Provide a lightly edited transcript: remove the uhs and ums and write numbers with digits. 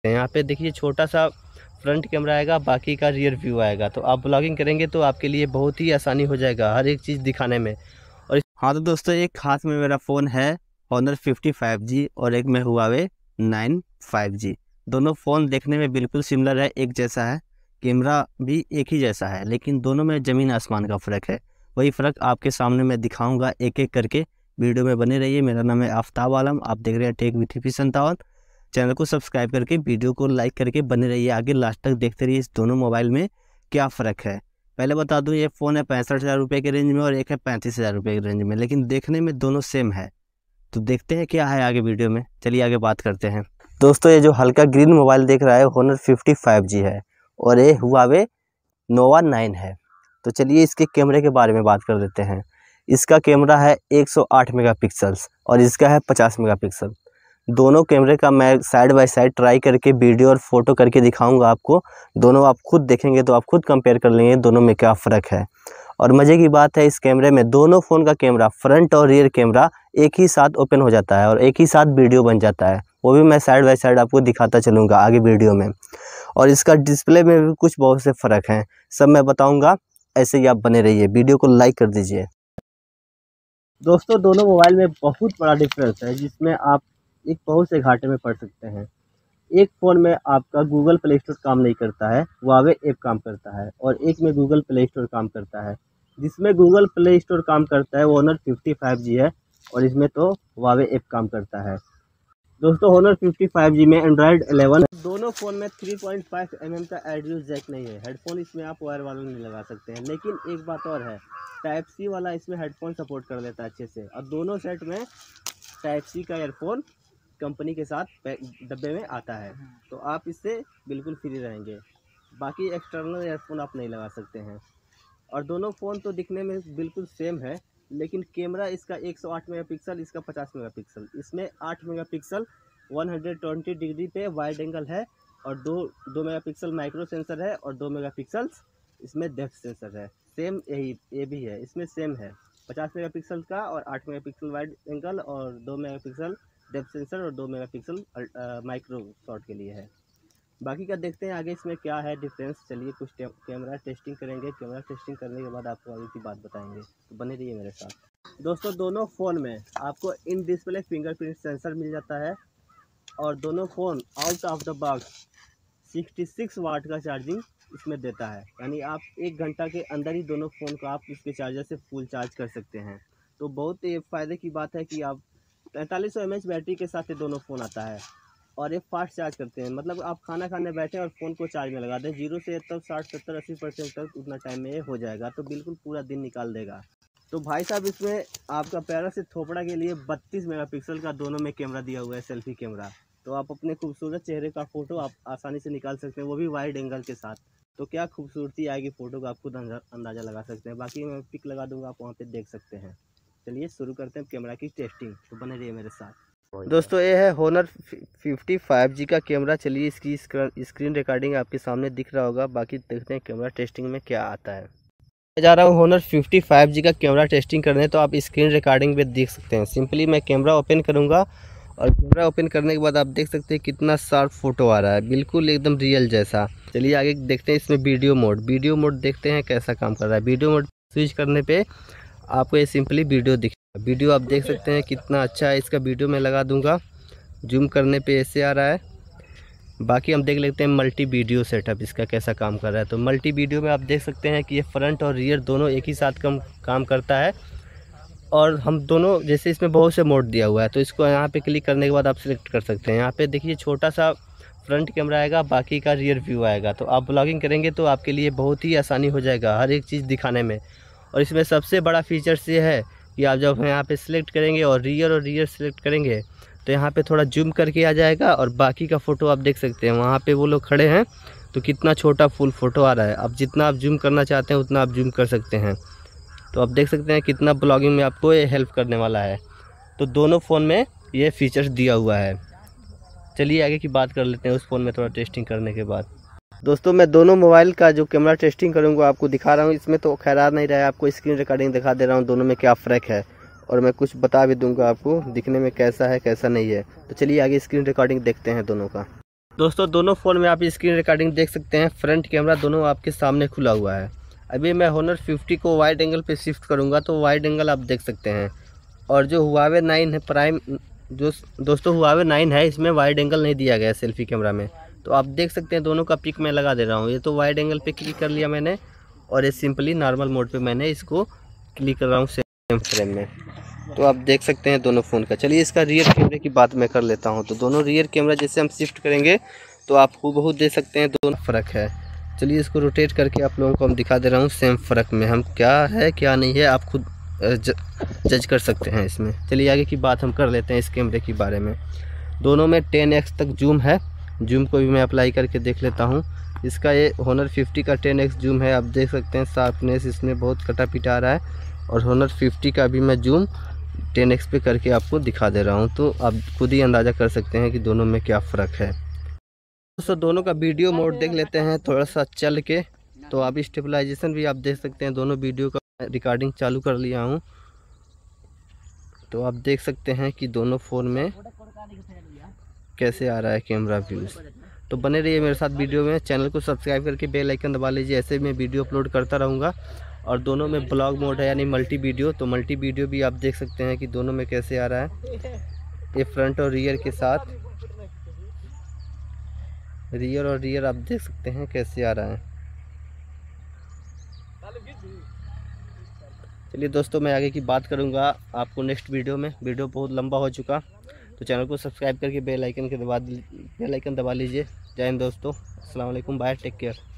यहाँ पे देखिए छोटा सा फ्रंट कैमरा आएगा, बाकी का रियर व्यू आएगा। तो आप ब्लॉगिंग करेंगे तो आपके लिए बहुत ही आसानी हो जाएगा हर एक चीज़ दिखाने में। और हाँ तो दोस्तों, एक हाथ में मेरा फ़ोन है Honor 50 5G और एक में Huawei 9 5G। दोनों फ़ोन देखने में बिल्कुल सिमिलर है, एक जैसा है, कैमरा भी एक ही जैसा है, लेकिन दोनों में ज़मीन आसमान का फ़र्क है। वही फ़र्क आपके सामने मैं दिखाऊंगा एक एक करके। वीडियो में बने रहिए। मेरा नाम है आफ्ताब आलम, आप देख रहे हैं टेक विथ हिप्पी 57। चैनल को सब्सक्राइब करके वीडियो को लाइक करके बने रहिए, आगे लास्ट तक देखते रहिए इस दोनों मोबाइल में क्या फ़र्क है। पहले बता दूं, ये फ़ोन है 65,000 रुपये के रेंज में और एक है 35,000 रुपये के रेंज में, लेकिन देखने में दोनों सेम है। तो देखते हैं क्या है आगे वीडियो में, चलिए आगे बात करते हैं। दोस्तों, ये जो हल्का ग्रीन मोबाइल देख रहा है Honor 50 5G है और ये Huawei Nova 9 है। तो चलिए इसके कैमरे के बारे में बात कर लेते हैं। इसका कैमरा है 108 मेगापिक्सल्स और इसका है 50 मेगापिक्सल। दोनों कैमरे का मैं साइड बाय साइड ट्राई करके वीडियो और फोटो करके दिखाऊंगा आपको। दोनों आप खुद देखेंगे तो आप खुद कंपेयर कर लेंगे दोनों में क्या फ़र्क है। और मज़े की बात है, इस कैमरे में दोनों फ़ोन का कैमरा फ्रंट और रियर कैमरा एक ही साथ ओपन हो जाता है और एक ही साथ वीडियो बन जाता है। वो भी मैं साइड बाय साइड आपको दिखाता चलूँगा आगे वीडियो में। और इसका डिस्प्ले में भी कुछ बहुत से फ़र्क हैं, सब मैं बताऊँगा। ऐसे ही आप बने रहिए, वीडियो को लाइक कर दीजिए। दोस्तों, दोनों मोबाइल में बहुत बड़ा डिफरेंस है, जिसमें आप एक बहुत से घाटे में पड़ सकते हैं। एक फ़ोन में आपका गूगल प्ले स्टोर काम नहीं करता है, Huawei ऐप काम करता है, और एक में गूगल प्ले स्टोर काम करता है। जिसमें गूगल प्ले स्टोर काम करता है वो Honor 50 5G है और इसमें तो Huawei ऐप काम करता है। दोस्तों, Honor 50 5G में Android 11 दोनों फ़ोन में 3.5 mm का ऑडियो जैक नहीं है। हेडफोन इसमें आप वायर वाला नहीं लगा सकते हैं, लेकिन एक बात और है, टाइप सी वाला इसमें हेडफोन सपोर्ट कर लेता है अच्छे से। और दोनों सेट में टाइप सी का ईयरफोन कंपनी के साथ डब्बे में आता है, तो आप इससे बिल्कुल फ्री रहेंगे। बाकी एक्सटर्नल ईयरफोन आप नहीं लगा सकते हैं। और दोनों फ़ोन तो दिखने में बिल्कुल सेम है, लेकिन कैमरा इसका 108 मेगापिक्सल, इसका 50 मेगापिक्सल। इसमें 8 मेगापिक्सल 120 डिग्री पे वाइड एंगल है और 2 मेगापिक्सल माइक्रो सेंसर है और 2 मेगापिक्सल इसमें डेप्थ सेंसर है। सेम ये भी है, इसमें सेम है 50 मेगापिक्सल का और 8 मेगापिक्सल वाइड एंगल और 2 मेगापिक्सल डेप्थ सेंसर और 2 मेगापिक्सल माइक्रो शॉट के लिए है। बाकी का देखते हैं आगे इसमें क्या है डिफरेंस। चलिए कुछ कैमरा टेस्टिंग करेंगे, कैमरा टेस्टिंग करने के बाद आपको आगे की बात बताएंगे, तो बने रहिए मेरे साथ। दोस्तों, दोनों फ़ोन में आपको इन डिस्प्ले फिंगरप्रिंट सेंसर मिल जाता है और दोनों phone out of the box 66 watt का चार्जिंग इसमें देता है, यानी आप 1 घंटा के अंदर ही दोनों फ़ोन को आप इसके चार्जर से फुल चार्ज कर सकते हैं। तो बहुत ये फ़ायदे की बात है कि आप 4500 mAh बैटरी के साथ ये दोनों फ़ोन आता है और ये फास्ट चार्ज करते हैं। मतलब आप खाना खाने बैठे और फ़ोन को चार्ज में लगा दें, 0 से तब 60 70 80% तक उतना टाइम में ये हो जाएगा, तो बिल्कुल पूरा दिन निकाल देगा। तो भाई साहब, इसमें आपका प्यारा से थोपड़ा के लिए 32 मेगापिक्सल का दोनों में कैमरा दिया हुआ है, सेल्फी कैमरा। तो आप अपने खूबसूरत चेहरे का फ़ोटो आप आसानी से निकाल सकते हैं, वो भी वाइड एंगल के साथ। तो क्या खूबसूरती आएगी फ़ोटो का, आप खुद अंदाज़ा लगा सकते हैं। बाकी मैं पिक लगा दूंगा, आप वहाँ पे देख सकते हैं। चलिए शुरू करते हैं कैमरा की टेस्टिंग, तो बने रहिए मेरे साथ। दोस्तों, ये है Honor 50 5G का कैमरा। चलिए इसकी स्क्रीन रिकॉर्डिंग आपके सामने दिख रहा होगा। बाकी देखते हैं कैमरा टेस्टिंग में क्या आता है। मैं जा रहा हूँ Honor 50 5G का कैमरा टेस्टिंग करने, तो आप स्क्रीन रिकॉर्डिंग में देख सकते हैं। सिंपली मैं कैमरा ओपन करूँगा और कैमरा ओपन करने के बाद आप देख सकते हैं कितना शार्प फोटो आ रहा है, बिल्कुल एकदम रियल जैसा। चलिए आगे देखते हैं इसमें वीडियो मोड देखते हैं कैसा काम कर रहा है। वीडियो मोड स्विच करने पे आपको ये सिंपली वीडियो दिखेगा। वीडियो आप देख सकते हैं कितना अच्छा है। इसका वीडियो मैं लगा दूंगा, जूम करने पे ऐसे आ रहा है। बाकी हम देख लेते हैं मल्टी वीडियो सेटअप इसका कैसा काम कर रहा है। तो मल्टी वीडियो में आप देख सकते हैं कि ये फ्रंट और रियर दोनों एक ही साथ काम करता है। और हम दोनों, जैसे इसमें बहुत से मोड दिया हुआ है, तो इसको यहाँ पे क्लिक करने के बाद आप सिलेक्ट कर सकते हैं। यहाँ पे देखिए छोटा सा फ्रंट कैमरा आएगा, बाकी का रियर व्यू आएगा। तो आप ब्लॉगिंग करेंगे तो आपके लिए बहुत ही आसानी हो जाएगा हर एक चीज़ दिखाने में। और इसमें सबसे बड़ा फीचर्स ये है कि आप जब यहाँ पे सिलेक्ट करेंगे और रियर सिलेक्ट करेंगे तो यहाँ पे थोड़ा जूम करके आ जाएगा और बाकी का फ़ोटो आप देख सकते हैं। वहाँ पे वो लोग खड़े हैं तो कितना छोटा फुल फ़ोटो आ रहा है। अब जितना आप जूम करना चाहते हैं उतना आप जूम कर सकते हैं। तो आप देख सकते हैं कितना ब्लॉगिंग में आपको ये हेल्प करने वाला है। तो दोनों फ़ोन में ये फीचर्स दिया हुआ है। चलिए आगे की बात कर लेते हैं उस फ़ोन में थोड़ा टेस्टिंग करने के बाद। दोस्तों, मैं दोनों मोबाइल का जो कैमरा टेस्टिंग करूँगा आपको दिखा रहा हूँ। इसमें तो खैर आ नहीं रहा है, आपको स्क्रीन रिकॉर्डिंग दिखा दे रहा हूँ दोनों में क्या फ़र्क है, और मैं कुछ बता भी दूंगा आपको दिखने में कैसा है कैसा नहीं है। तो चलिए आगे स्क्रीन रिकॉर्डिंग देखते हैं दोनों का। दोस्तों दोनों फ़ोन में आप स्क्रीन रिकॉर्डिंग देख सकते हैं, फ्रंट कैमरा दोनों आपके सामने खुला हुआ है। अभी मैं Honor 50 को वाइड एंगल पे शिफ्ट करूंगा तो वाइड एंगल आप देख सकते हैं। और जो Huawei 9 है प्राइम, जो दोस्तों Huawei 9 है, इसमें वाइड एंगल नहीं दिया गया है सेल्फी कैमरा में। तो आप देख सकते हैं दोनों का पिक मैं लगा दे रहा हूँ। ये तो वाइड एंगल पे क्लिक कर लिया मैंने, और ये सिंपली नॉर्मल मोड पे मैंने इसको क्लिक कर रहा हूँ सेम फ्रेम में। तो आप देख सकते हैं दोनों फ़ोन का। चलिए इसका रियर कैमरे की बात मैं कर लेता हूँ। तो दोनों रियर कैमरा जैसे हम शिफ्ट करेंगे तो आप हूबहू देख सकते हैं दोनों फ़र्क है। चलिए इसको रोटेट करके आप लोगों को हम दिखा दे रहा हूँ सेम फ़र्क में हम क्या है क्या नहीं है, आप खुद जज कर सकते हैं इसमें। चलिए आगे की बात हम कर लेते हैं इस कैमरे के बारे में। दोनों में 10x तक जूम है, जूम को भी मैं अप्लाई करके देख लेता हूँ। इसका ये Honor 50 का 10x जूम है, आप देख सकते हैं शार्पनेस इसमें बहुत कटा पिटा रहा है। और Honor 50 का भी मैं जूम 10x पे करके आपको दिखा दे रहा हूँ, तो आप खुद ही अंदाज़ा कर सकते हैं कि दोनों में क्या फ़र्क है। दोस्तों दोनों का वीडियो मोड देख लेते हैं थोड़ा सा चल के। तो आप स्टेबलाइजेशन भी आप देख सकते हैं, दोनों वीडियो का रिकॉर्डिंग चालू कर लिया हूँ। तो आप देख सकते हैं कि दोनों फ़ोन में कैसे आ रहा है कैमरा व्यूज़। तो बने रहिए मेरे साथ वीडियो में, चैनल को सब्सक्राइब करके बेल आइकन दबा लीजिए, ऐसे मैं वीडियो अपलोड करता रहूँगा। और दोनों में ब्लॉग मोड है यानी मल्टी वीडियो, तो मल्टी वीडियो भी आप देख सकते हैं कि दोनों में कैसे आ रहा है। ये फ्रंट और रियर के साथ, रियर और रियर आप देख सकते हैं कैसे आ रहा है। चलिए दोस्तों मैं आगे की बात करूंगा आपको नेक्स्ट वीडियो में। वीडियो बहुत लंबा हो चुका, तो चैनल को सब्सक्राइब करके बेल आइकन दबा लीजिए। जय हिंद दोस्तों, अस्सलाम वालेकुम, बाय, टेक केयर।